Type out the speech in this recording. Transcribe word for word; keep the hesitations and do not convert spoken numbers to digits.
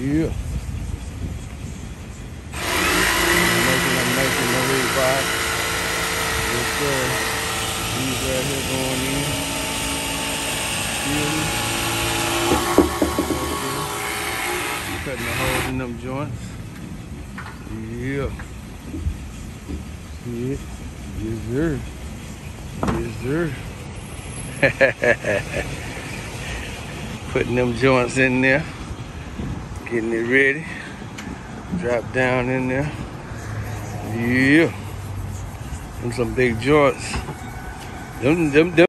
Yeah. Making, I'm making the rig rod. Yes, sir. These right here going in. Really? Cutting the holes in them joints. Yeah. Yeah. Yes, sir. Yes, sir. Putting them joints in there. Getting it ready. Drop down in there. Yeah. Them some big joints. Them, them, them